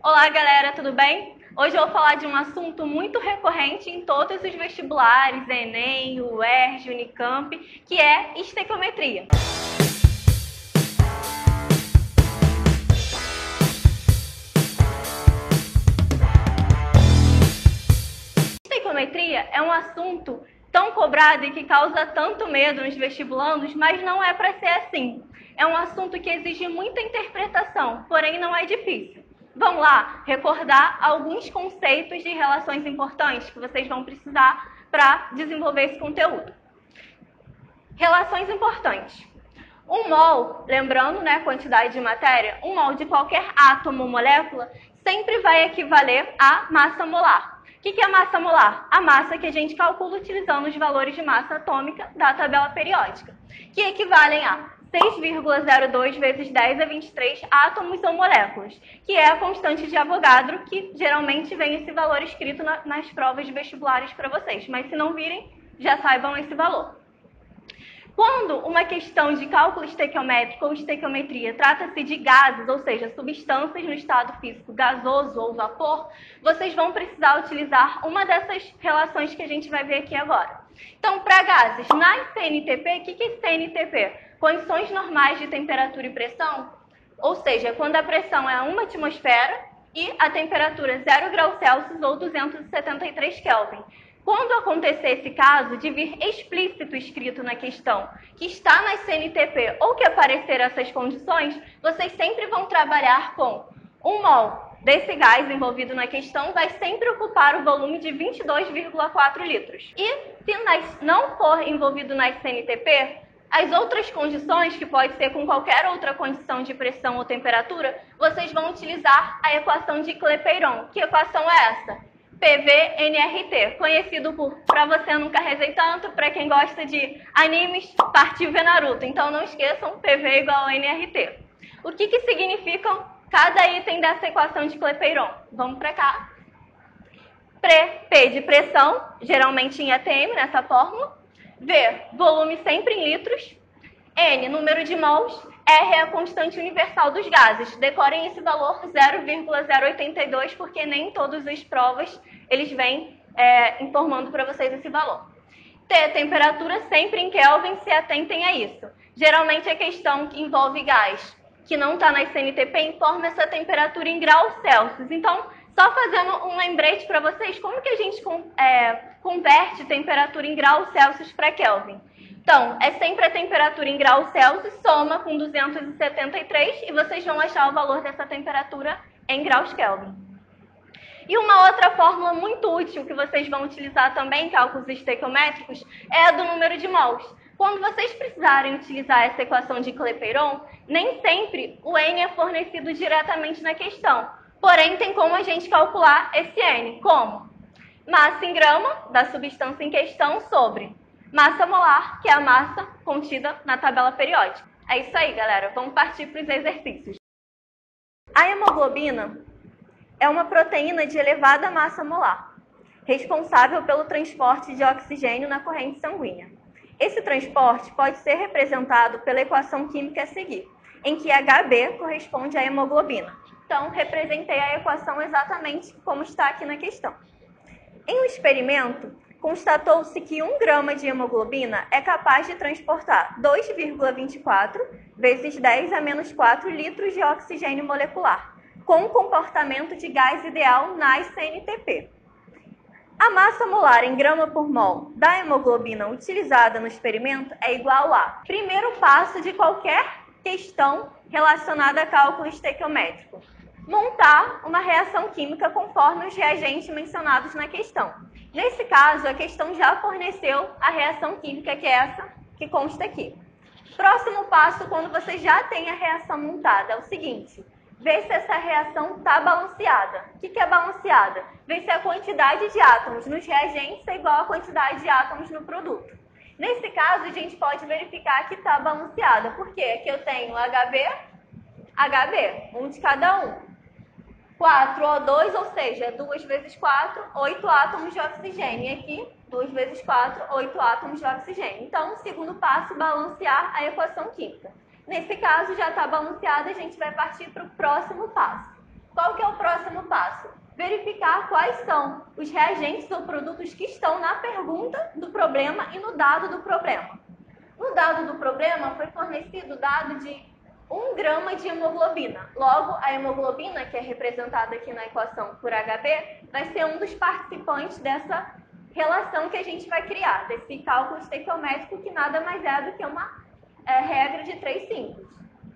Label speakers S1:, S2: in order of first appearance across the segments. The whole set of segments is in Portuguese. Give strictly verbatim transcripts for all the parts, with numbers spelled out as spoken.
S1: Olá, galera, tudo bem? Hoje eu vou falar de um assunto muito recorrente em todos os vestibulares, Enem, U E R J, Unicamp, que é estequiometria. Estequiometria é um assunto tão cobrado e que causa tanto medo nos vestibulandos, mas não é para ser assim. É um assunto que exige muita interpretação, porém não é difícil. Vamos lá recordar alguns conceitos de relações importantes que vocês vão precisar para desenvolver esse conteúdo. Relações importantes. Um mol, lembrando, né, quantidade de matéria, um mol de qualquer átomo ou molécula sempre vai equivaler à massa molar. O que é a massa molar? A massa que a gente calcula utilizando os valores de massa atômica da tabela periódica, que equivalem a seis vírgula zero dois vezes dez a vinte e três átomos ou moléculas, que é a constante de Avogadro, que geralmente vem esse valor escrito na, nas provas de vestibulares para vocês, mas se não virem, já saibam esse valor. Quando uma questão de cálculo estequiométrico ou estequiometria trata-se de gases, ou seja, substâncias no estado físico gasoso ou vapor, vocês vão precisar utilizar uma dessas relações que a gente vai ver aqui agora. Então, para gases, na C N T P, o que é C N T P? Condições normais de temperatura e pressão, ou seja, quando a pressão é uma atmosfera e a temperatura zero graus Celsius ou duzentos e setenta e três Kelvin. Quando acontecer esse caso de vir explícito escrito na questão que está na C N T P ou que aparecer essas condições, vocês sempre vão trabalhar com um mol desse gás envolvido na questão vai sempre ocupar o volume de vinte e dois vírgula quatro litros. E se não for envolvido na C N T P, as outras condições, que pode ser com qualquer outra condição de pressão ou temperatura, vocês vão utilizar a equação de Clapeyron. Que equação é essa? P V N R T, conhecido por Pra Você Nunca Rezei Tanto, para quem gosta de animes, partiu ver Naruto. Então não esqueçam, P V igual a N R T. O que, que significam cada item dessa equação de Clapeyron? Vamos para cá. Pre, P de pressão, geralmente em A T M, nessa fórmula. V, volume sempre em litros. N, número de mols. R é a constante universal dos gases. Decorem esse valor zero vírgula zero oitenta e dois, porque nem todas as provas eles vêm é, informando para vocês esse valor. T, temperatura sempre em Kelvin, se atentem a isso. Geralmente a questão que envolve gás que não está na C N T P informa essa temperatura em graus Celsius. Então, só fazendo um lembrete para vocês, como que a gente é, converte temperatura em graus Celsius para Kelvin? Então, é sempre a temperatura em graus Celsius, soma com duzentos e setenta e três e vocês vão achar o valor dessa temperatura em graus Kelvin. E uma outra fórmula muito útil que vocês vão utilizar também em cálculos estequiométricos é a do número de mols. Quando vocês precisarem utilizar essa equação de Clapeyron, nem sempre o N é fornecido diretamente na questão. Porém, tem como a gente calcular esse N. Como? Massa em grama da substância em questão sobre massa molar, que é a massa contida na tabela periódica. É isso aí, galera. Vamos partir para os exercícios. A hemoglobina é uma proteína de elevada massa molar, responsável pelo transporte de oxigênio na corrente sanguínea. Esse transporte pode ser representado pela equação química a seguir, em que H B corresponde à hemoglobina. Então, representei a equação exatamente como está aqui na questão. Em um experimento, constatou-se que um grama de hemoglobina é capaz de transportar dois vírgula vinte e quatro vezes dez a menos quatro litros de oxigênio molecular, com o comportamento de gás ideal nas C N T P. A massa molar em grama por mol da hemoglobina utilizada no experimento é igual a primeiro passo de qualquer questão relacionada a cálculo estequiométrico: montar uma reação química conforme os reagentes mencionados na questão. Nesse caso, a questão já forneceu a reação química, que é essa que consta aqui. Próximo passo, quando você já tem a reação montada, é o seguinte: ver se essa reação está balanceada. O que é balanceada? Ver se a quantidade de átomos nos reagentes é igual à quantidade de átomos no produto. Nesse caso, a gente pode verificar que está balanceada. Por quê? Aqui eu tenho H B, H B, um de cada um. quatro O dois, ou seja, duas vezes quatro, oito átomos de oxigênio. E aqui, duas vezes quatro, oito átomos de oxigênio. Então, o segundo passo, balancear a equação química. Nesse caso, já está balanceada, a gente vai partir para o próximo passo. Qual que é o próximo passo? Verificar quais são os reagentes ou produtos que estão na pergunta do problema e no dado do problema. No dado do problema foi fornecido o dado de um grama de hemoglobina. Logo, a hemoglobina, que é representada aqui na equação por H B, vai ser um dos participantes dessa relação que a gente vai criar, desse cálculo estequiométrico, que nada mais é do que uma é, regra de três simples.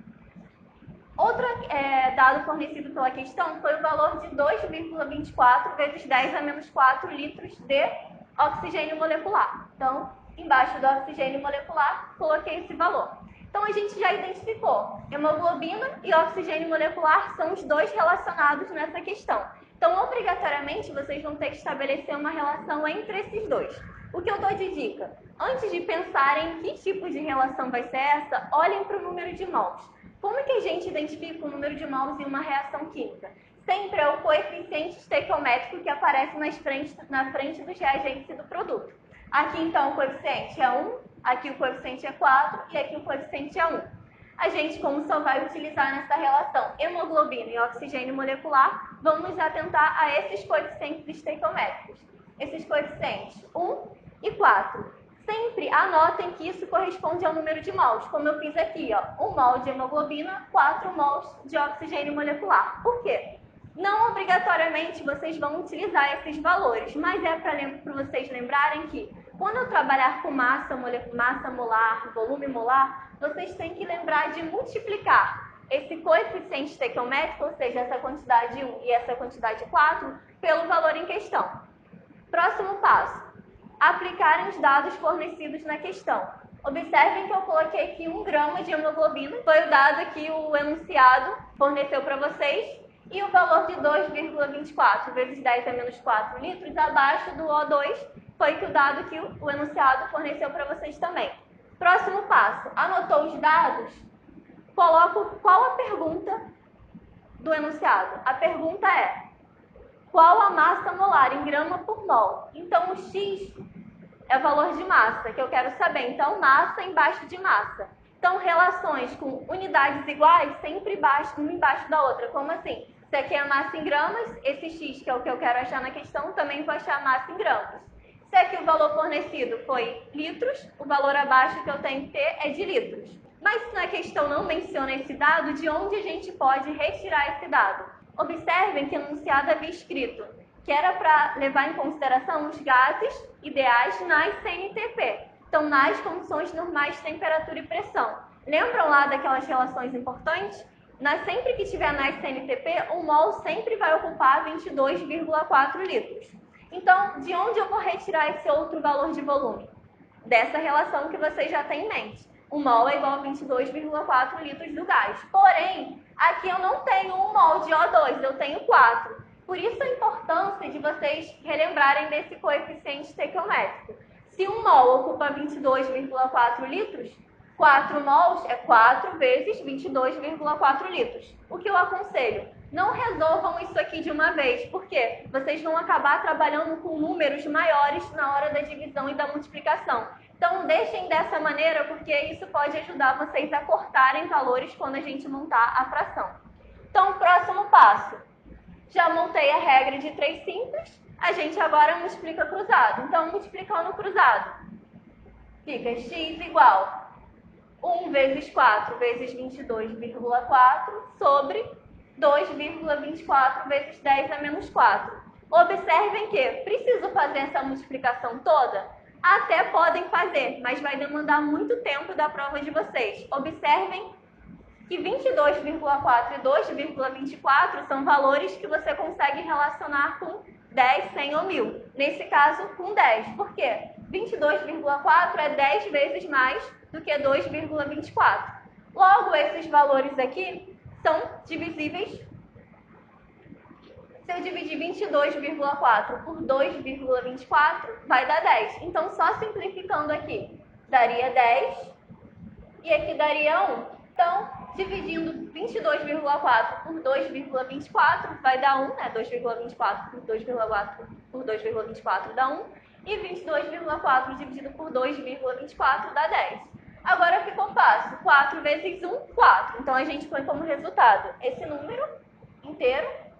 S1: Outro é, dado fornecido pela questão foi o valor de dois vírgula vinte e quatro vezes dez a menos quatro litros de oxigênio molecular. Então, embaixo do oxigênio molecular, coloquei esse valor. Então, a gente já identificou, hemoglobina e oxigênio molecular são os dois relacionados nessa questão. Então, obrigatoriamente, vocês vão ter que estabelecer uma relação entre esses dois. O que eu dou de dica? Antes de pensarem em que tipo de relação vai ser essa, olhem para o número de mols. Como que a gente identifica o número de mols em uma reação química? Sempre é o coeficiente estequiométrico que aparece nas frente, na frente dos reagentes e do produto. Aqui, então, o coeficiente é um, aqui o coeficiente é quatro e aqui o coeficiente é um. A gente, como só vai utilizar nessa relação hemoglobina e oxigênio molecular, vamos atentar a esses coeficientes estequiométricos. Esses coeficientes um e quatro. Sempre anotem que isso corresponde ao número de mols, como eu fiz aqui, ó, um mol de hemoglobina, quatro mols de oxigênio molecular. Por quê? Não obrigatoriamente vocês vão utilizar esses valores, mas é para vocês lembrarem que quando eu trabalhar com massa, massa molar, volume molar, vocês têm que lembrar de multiplicar esse coeficiente estequiométrico, ou seja, essa quantidade um e essa quantidade quatro, pelo valor em questão. Próximo passo. Aplicarem os dados fornecidos na questão. Observem que eu coloquei aqui um grama de hemoglobina, foi o dado que o enunciado forneceu para vocês, e o valor de dois vírgula vinte e quatro vezes dez a menos quatro litros abaixo do O dois foi que o dado que o enunciado forneceu para vocês também. Próximo passo. Anotou os dados? Coloco qual a pergunta do enunciado. A pergunta é: qual a massa molar em grama por mol? Então, o X é o valor de massa, que eu quero saber. Então, massa embaixo de massa. Então, relações com unidades iguais, sempre embaixo, uma embaixo da outra. Como assim? Se aqui é a massa em gramas, esse X, que é o que eu quero achar na questão, também vou achar a massa em gramas. Se aqui o valor fornecido foi litros, o valor abaixo que eu tenho que ter é de litros. Mas se na questão não menciona esse dado, de onde a gente pode retirar esse dado? Observem que no enunciado havia escrito que era para levar em consideração os gases ideais nas C N T P. Então, nas condições normais de temperatura e pressão. Lembram lá daquelas relações importantes? Na, sempre que tiver nas C N T P, o mol sempre vai ocupar vinte e dois vírgula quatro litros. Então, de onde eu vou retirar esse outro valor de volume? Dessa relação que vocês já têm em mente. O mol é igual a vinte e dois vírgula quatro litros do gás. Porém, aqui eu não tenho um mol de O dois, eu tenho quatro. Por isso a importância de vocês relembrarem desse coeficiente estequiométrico. Se um mol ocupa vinte e dois vírgula quatro litros, quatro mols é quatro vezes vinte e dois vírgula quatro litros. O que eu aconselho? Não resolvam isso aqui de uma vez, porque vocês vão acabar trabalhando com números maiores na hora da divisão e da multiplicação. Então, deixem dessa maneira, porque isso pode ajudar vocês a cortarem valores quando a gente montar a fração. Então, próximo passo. Já montei a regra de três simples, a gente agora multiplica cruzado. Então, multiplicando cruzado, fica x igual um vezes quatro vezes vinte e dois vírgula quatro sobre dois vírgula vinte e quatro vezes dez a menos quatro. Observem que preciso fazer essa multiplicação toda? Até podem fazer, mas vai demandar muito tempo da prova de vocês. Observem que vinte e dois vírgula quatro e dois vírgula vinte e quatro são valores que você consegue relacionar com dez, cem ou mil. Nesse caso, com dez. Por quê? vinte e dois vírgula quatro é dez vezes mais do que dois vírgula vinte e quatro. Logo, esses valores aqui são divisíveis. Se eu dividir vinte e dois vírgula quatro por dois vírgula vinte e quatro, vai dar dez. Então, só simplificando aqui, daria dez e aqui daria um. Então, dividindo vinte e dois vírgula quatro por dois vírgula vinte e quatro, vai dar um, né? dois vírgula vinte e quatro por dois vírgula quatro por dois vírgula vinte e quatro dá um. E vinte e dois vírgula quatro dividido por dois vírgula vinte e quatro dá dez. Agora ficou fácil. quatro vezes um, quatro. Então, a gente põe como resultado esse número inteiro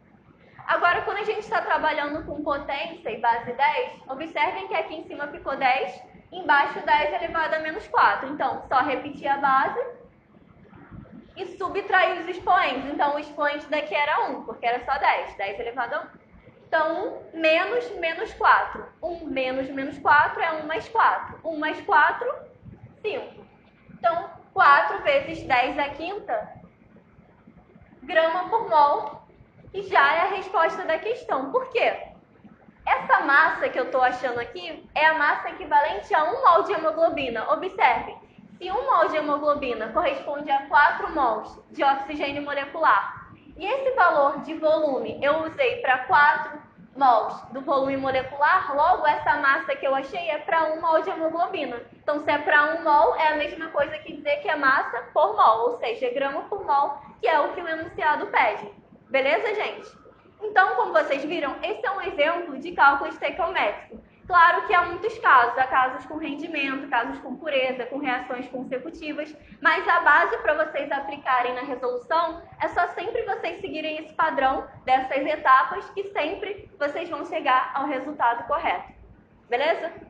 S1: Agora, quando a gente está trabalhando com potência e base dez, observem que aqui em cima ficou dez, embaixo dez elevado a menos quatro. Então, só repetir a base e subtrair os expoentes. Então, o expoente daqui era um, porque era só dez, dez elevado a um. Então, um menos menos quatro. um menos menos quatro é um mais quatro. um mais quatro, cinco. Então, quatro vezes dez à quinta, grama por mol, e já é a resposta da questão. Por quê? Essa massa que eu estou achando aqui é a massa equivalente a um mol de hemoglobina. Observe, se um mol de hemoglobina corresponde a quatro mols de oxigênio molecular, e esse valor de volume eu usei para quatro mols do volume molecular, logo essa massa que eu achei é para um mol de hemoglobina. Então, se é para um mol, é a mesma coisa que dizer que é massa por mol, ou seja, grama por mol, que é o que o enunciado pede. Beleza, gente? Então, como vocês viram, esse é um exemplo de cálculo estequiométrico. Claro que há muitos casos, há casos com rendimento, casos com pureza, com reações consecutivas, mas a base para vocês aplicarem na resolução é só sempre vocês seguirem esse padrão dessas etapas que sempre vocês vão chegar ao resultado correto. Beleza?